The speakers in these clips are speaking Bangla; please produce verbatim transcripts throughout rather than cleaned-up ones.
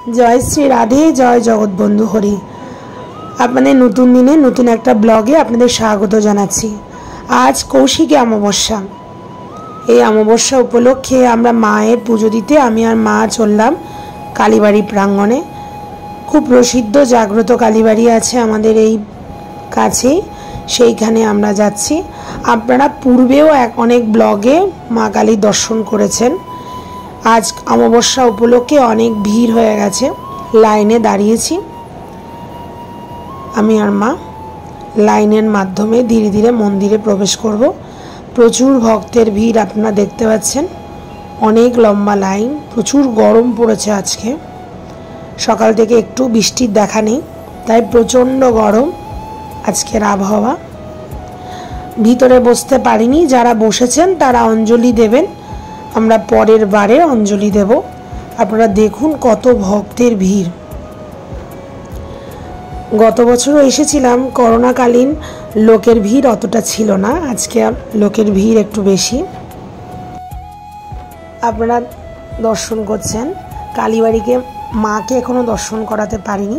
जय श्री राधे जय जगत बंधु हरि আপনাদের নতুন দিনে নতুন একটা ব্লগে আপনাদের স্বাগত জানাচ্ছি। আজ কৌশিকী অমাবস্যা। এই অমাবস্যা উপলক্ষে আমরা মায়ের পুজো দিতে আমি আর মা চললাম কালীবাড়ি প্রাঙ্গণে। খুব প্রসিদ্ধ জাগ্রত কালীবাড়ি আছে আমাদের এই কাছেই, সেইখানে আমরা যাচ্ছি। আপনারা পূর্বেও এক অনেক ব্লগে মা কালীর দর্শন করেছেন। আজ অমাবস্যা উপলক্ষে অনেক ভিড় হয়ে গেছে, লাইনে দাঁড়িয়েছি আমি আর মা। লাইনের মাধ্যমে ধীরে ধীরে মন্দিরে প্রবেশ করব। প্রচুর ভক্তের ভিড় আপনারা দেখতে পাচ্ছেন, অনেক লম্বা লাইন। প্রচুর গরম পড়েছে আজকে, সকাল থেকে একটু বৃষ্টির দেখা নেই, তাই প্রচণ্ড গরম আজকের আবহাওয়া। ভিতরে বসতে পারিনি, যারা বসেছেন তারা অঞ্জলি দেবেন, আমরা পরের বারে অঞ্জলি দেব। আপনারা দেখুন কত ভক্তের ভিড়। গত বছরও এসেছিলাম, করোনাকালীন লোকের ভিড় অতটা ছিল না, আজকে লোকের ভিড় একটু বেশি। আপনারা দর্শন করছেন কালীবাড়িকে, মাকে এখনো দর্শন করাতে পারিনি।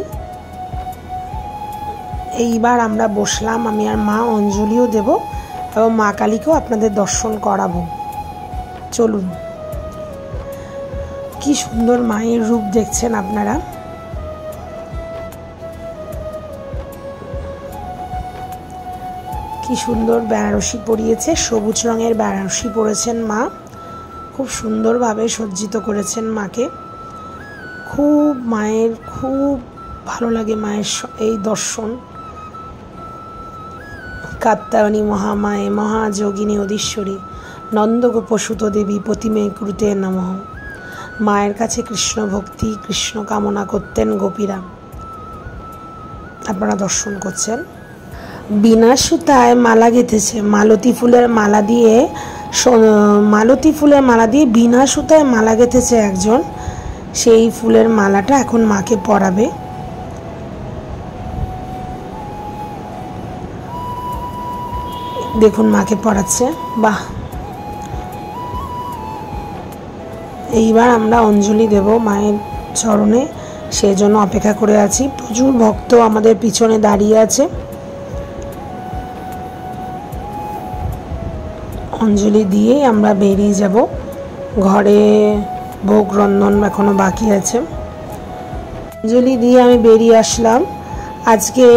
এইবার আমরা বসলাম, আমি আর মা অঞ্জলিও দেব এবং মা কালীকেও আপনাদের দর্শন করাবো। চলুন, কি সুন্দর মায়ের রূপ দেখছেন আপনারা। কি সুন্দর বেনারসি পরিয়েছে, সবুজ রঙের বেনারসি পরেছেন মা। খুব সুন্দরভাবে সজ্জিত করেছেন মাকে। খুব মায়ের খুব ভালো লাগে মায়ের এই দর্শন। কাত্যায়নী মহামায়ে মহাযোগিনী অধীশ্বরী নন্দগোপসুত দেবী প্রতিমে কৃতে নমঃ। মায়ের কাছে কৃষ্ণ ভক্তি কৃষ্ণ কামনা করতেন গোপীরা। আপনারা দর্শন করছেন। বিনা সুতায় মালা গেঁথেছে, মালতী ফুলের মালা দিয়ে, মালতী ফুলের মালা দিয়ে বিনা সুতায় মালা গেঁথেছে একজন। সেই ফুলের মালাটা এখন মাকে পরাবে। দেখুন মাকে পরাচ্ছে, বাহ। এইবার আমরা অঞ্জলি দেব মায়ের চরণে, সেই জন্য অপেক্ষা করে আছি। প্রচুর ভক্ত আমাদের পিছনে দাঁড়িয়ে আছে। অঞ্জলি দিয়ে আমরা বেরিয়ে যাব ঘরে। ভোগ রন্ধন এখনো বাকি আছে। অঞ্জলি দিয়ে আমি বেরিয়ে আসলাম। আজকে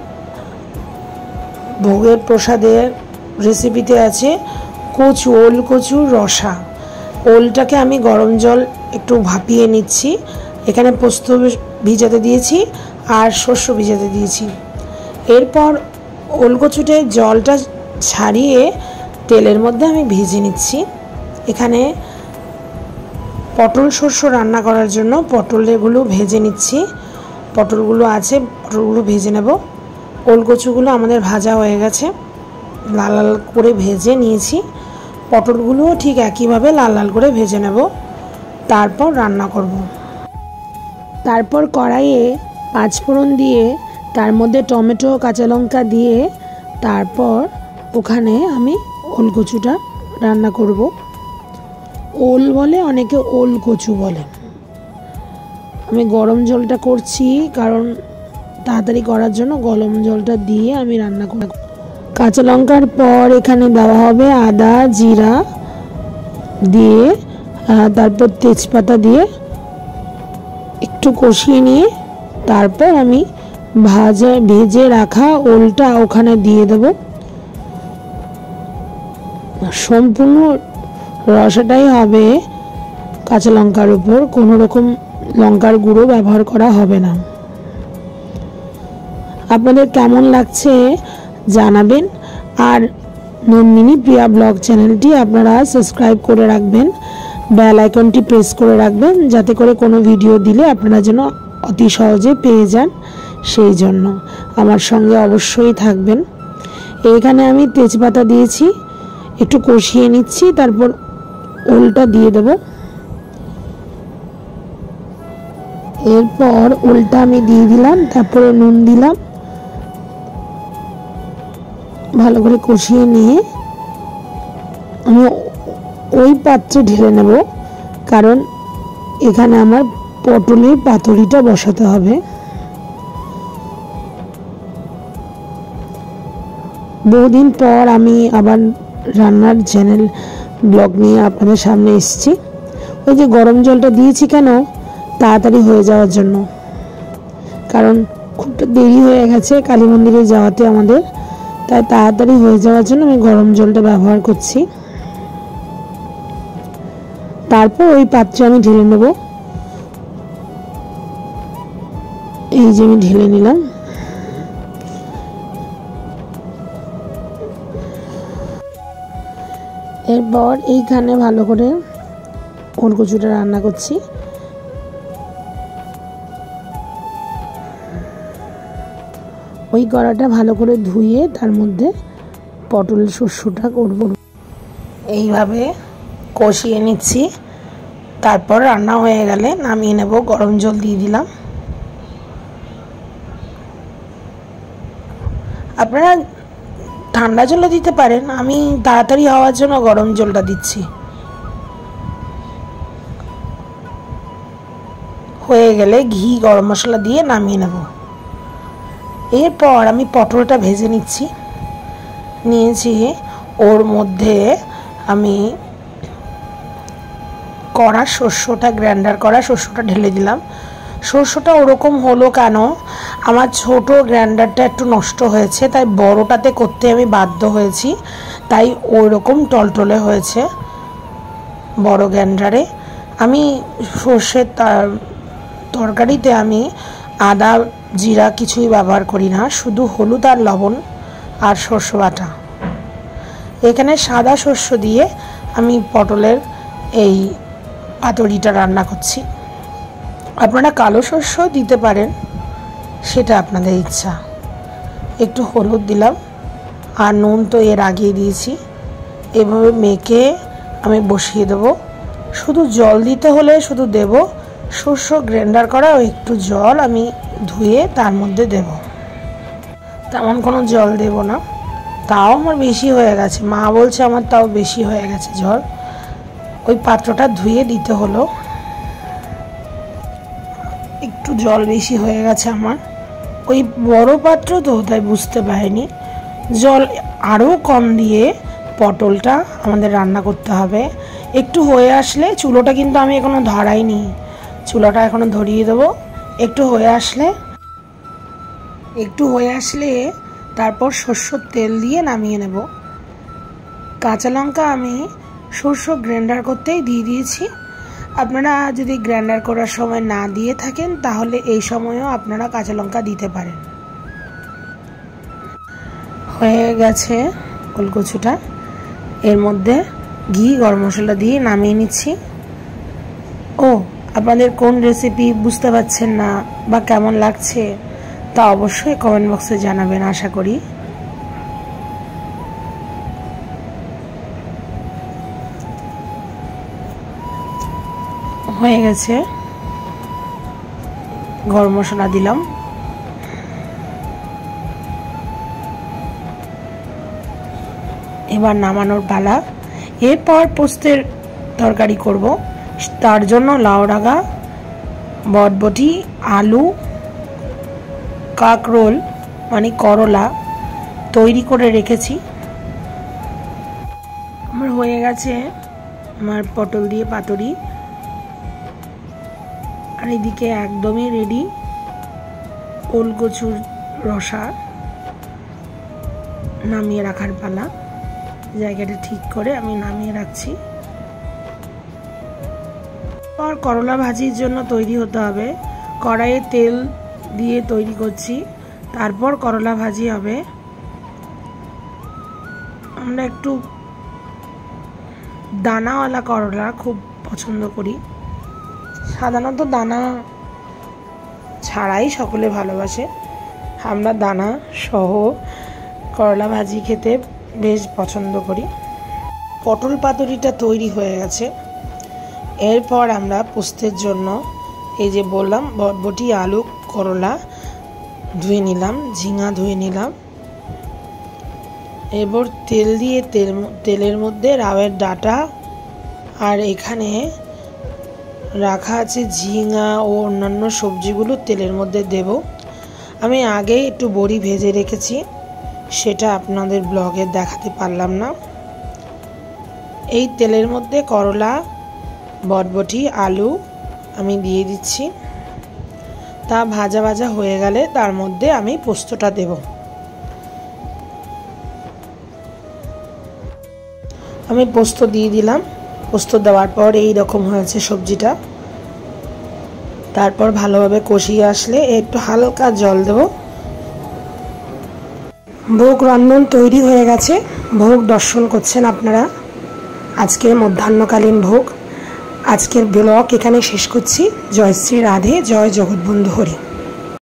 ভোগের প্রসাদের রেসিপিতে আছে কচু, ওল কচুর রসা। ওলটাকে আমি গরম জল একটু ভাপিয়ে নিচ্ছি। এখানে পোস্ত ভিজাতে দিয়েছি আর শস্য ভিজাতে দিয়েছি। এরপর ওল কচুতে জলটা ছাড়িয়ে তেলের মধ্যে আমি ভেজে নিচ্ছি। এখানে পটল শস্য রান্না করার জন্য পটলগুলো ভেজে নিচ্ছি। পটলগুলো আছে, পটলগুলো ভেজে নেব। ওল কচুগুলো আমাদের ভাজা হয়ে গেছে, লাল লাল করে ভেজে নিয়েছি। পটলগুলোও ঠিক একইভাবে লাল লাল করে ভেজে নেব, তারপর রান্না করব। তারপর কড়াইয়ে পাঁচফোড়ন দিয়ে তার মধ্যে টমেটো কাঁচা লঙ্কা দিয়ে তারপর ওখানে আমি ওল কচুটা রান্না করব। ওল বলে অনেকে, ওল কচু বলে। আমি গরম জলটা করছি কারণ তাড়াতাড়ি করার জন্য গরম জলটা দিয়ে আমি রান্না করব। কাঁচা লঙ্কার পর এখানে দেওয়া হবে আদা জিরা দিয়ে, তারপর তেজপাতা দিয়ে একটু কষিয়ে নিয়ে তারপর আমি ভাজা ভেজে রাখা ওলটা ওখানে দিয়ে দেব। সম্পূর্ণ রসাটাই হবে কাঁচা লঙ্কার উপর, কোনো রকম লঙ্কার গুঁড়ো ব্যবহার করা হবে না। আপনাদের কেমন লাগছে জানাবেন। আর নন্দিনী প্রিয়া ব্লগ চ্যানেলটি আপনারা সাবস্ক্রাইব করে রাখবেন, বেল আইকনটি প্রেস করে রাখবেন, যাতে করে কোনো ভিডিও দিলে আপনারা যেন অতি সহজে পেয়ে যান। সেই জন্য আমার সঙ্গে অবশ্যই থাকবেন। এখানে আমি তেজপাতা দিয়েছি, একটু কষিয়ে নিচ্ছি, তারপর ওলটা দিয়ে দেব। এরপর ওলটা আমি দিয়ে দিলাম, তারপরে নুন দিলাম, ভালো করে কষিয়ে নিয়ে আমি ওই পাত্রে ঢেলে নেব, কারণ এখানে আমার পটলের পাতুরিটা বসাতে হবে। বহুদিন পর আমি আবার রান্নার চ্যানেল ব্লগ নিয়ে আপনাদের সামনে এসেছি। ওই যে গরম জলটা দিয়েছি কেন, তাড়াতাড়ি হয়ে যাওয়ার জন্য, কারণ খুব দেরি হয়ে গেছে কালী মন্দিরে যাওয়াতে আমাদের, তাই তাড়াতাড়ি হয়ে যাওয়ার জন্য আমি গরম জলটা ব্যবহার করছি। তারপর ওই পাত্রে আমি ঢেলে নেব। এই যে আমি ঢেলে নিলাম। এরপর এইখানে ভালো করে ওলকচুটা রান্না করছি। ওই কড়াটা ভালো করে ধুয়ে তার মধ্যে পটল শস্যটা করব, এইভাবে কষিয়ে নিচ্ছি। তারপর রান্না হয়ে গেলে নামিয়ে নেব। গরম জল দিয়ে দিলাম। আপনারা ঠান্ডা জলও দিতে পারেন, আমি তাড়াতাড়ি হওয়ার জন্য গরম জলটা দিচ্ছি। হয়ে গেলে ঘি গরম মশলা দিয়ে নামিয়ে নেব। এরপর আমি পটলটা ভেজে নিচ্ছি। নিয়েছি, ওর মধ্যে আমি কড়া শস্যটা, গ্রাইন্ডার করা শস্যটা ঢেলে দিলাম। শস্যটা ওরকম হলো কেন, আমার ছোট গ্রাইন্ডারটা একটু নষ্ট হয়েছে, তাই বড়টাতে করতে আমি বাধ্য হয়েছি, তাই ওইরকম টলটলে হয়েছে বড় গ্রাইন্ডারে। আমি সর্ষের তরকারিতে আমি আদা জিরা কিছুই ব্যবহার করি না, শুধু হলুদ আর লবণ আর শস্য বাটা। এখানে সাদা শস্য দিয়ে আমি পটলের এই পাতুরিটা রান্না করছি। আপনারা কালো শস্য দিতে পারেন, সেটা আপনাদের ইচ্ছা। একটু হলুদ দিলাম আর নুন তো এর আগেই দিয়েছি। এভাবে মেখে আমি বসিয়ে দেব। শুধু জল দিতে হলে শুধু দেব, শস্য গ্রাইন্ডার করা ও একটু জল আমি ধুয়ে তার মধ্যে দেব। তেমন কোনো জল দেব না, তাও আমার বেশি হয়ে গেছে। মা বলছে আমার তাও বেশি হয়ে গেছে জল। ওই পাত্রটা ধুয়ে দিতে হলো, একটু জল বেশি হয়ে গেছে আমার। ওই বড় পাত্র তো, তাই বুঝতে পারিনি। জল আরও কম দিয়ে পটলটা আমাদের রান্না করতে হবে। একটু হয়ে আসলে, চুলোটা কিন্তু আমি এখনো ধরাইনি, চুলাটা এখনো ধরিয়ে দেবো। একটু হয়ে আসলে একটু হয়ে আসলে তারপর সরষের তেল দিয়ে নামিয়ে নেব। কাঁচা লঙ্কা আমি সরষ গ্রাইন্ডার করতেই দিয়ে দিয়েছি। আপনারা যদি গ্রাইন্ডার করার সময় না দিয়ে থাকেন, তাহলে এই সময়ও আপনারা কাঁচা লঙ্কা দিতে পারেন। হয়ে গেছে ওলকচুটা। এর মধ্যে ঘি গরম মশলা দিয়ে নামিয়ে নিচ্ছি। ও, আপনাদের কোন রেসিপি বুঝতে পারছেন না বা কেমন লাগছে, তা অবশ্যই কমেন্ট বক্সে জানাবেন, আশা করি। হয়ে গেছে, গরম মশলা দিলাম। এবার নামানোর পালা। এরপর পোস্তের তরকারি করব। তার জন্য লাউ ডাগা, বটবটি, আলু, কাঁকরোল মানে করলা তৈরি করে রেখেছি। আমার হয়ে গেছে আমার পটল দিয়ে পাতুরি। আর এদিকে একদমই রেডি ওলকচুর রসা। নামিয়ে রাখার পালা। জায়গাটা ঠিক করে আমি নামিয়ে রাখছি। আর করলা ভাজির জন্য তৈরি হতে হবে। কড়াইয়ে তেল দিয়ে তৈরি করছি, তারপর করলা ভাজি হবে। আমরা একটু দানাওয়ালা করলা খুব পছন্দ করি। সাধারণত দানা ছাড়াই সকলে ভালোবাসে, আমরা দানা সহ করলা ভাজি খেতে বেশ পছন্দ করি। পটল পাতুরিটা তৈরি হয়ে গেছে। এরপর আমরা পোস্তের জন্য এই যে বললাম বটবটি, আলু, করলা ধুয়ে নিলাম, ঝিঙা ধুয়ে নিলাম। এরপর তেল দিয়ে তেল তেলের মধ্যে লাউয়ের ডাঁটা আর এখানে রাখা আছে ঝিঙা ও অন্যান্য সবজিগুলো তেলের মধ্যে দেব। আমি আগেই একটু বড়ি ভেজে রেখেছি, সেটা আপনাদের ব্লগে দেখাতে পারলাম না। এই তেলের মধ্যে করলা, বটবটি, আলু আমি দিয়ে দিচ্ছি। তা ভাজা ভাজা হয়ে গেলে তার মধ্যে আমি পোস্তটা দেব। আমি পোস্ত দিয়ে দিলাম। পোস্ত দেওয়ার পর এই রকম হয়েছে সবজিটা। তারপর ভালোভাবে কষিয়ে আসলে একটু হালকা জল দেব। ভোগ রন্ধন তৈরি হয়ে গেছে। ভোগ দর্শন করছেন আপনারা। আজকের মধ্যাহ্নকালীন ভোগ। আজকের ব্লগ এখানে শেষ করছি। জয় শ্রী রাধে, জয় জগৎবন্ধু হরি।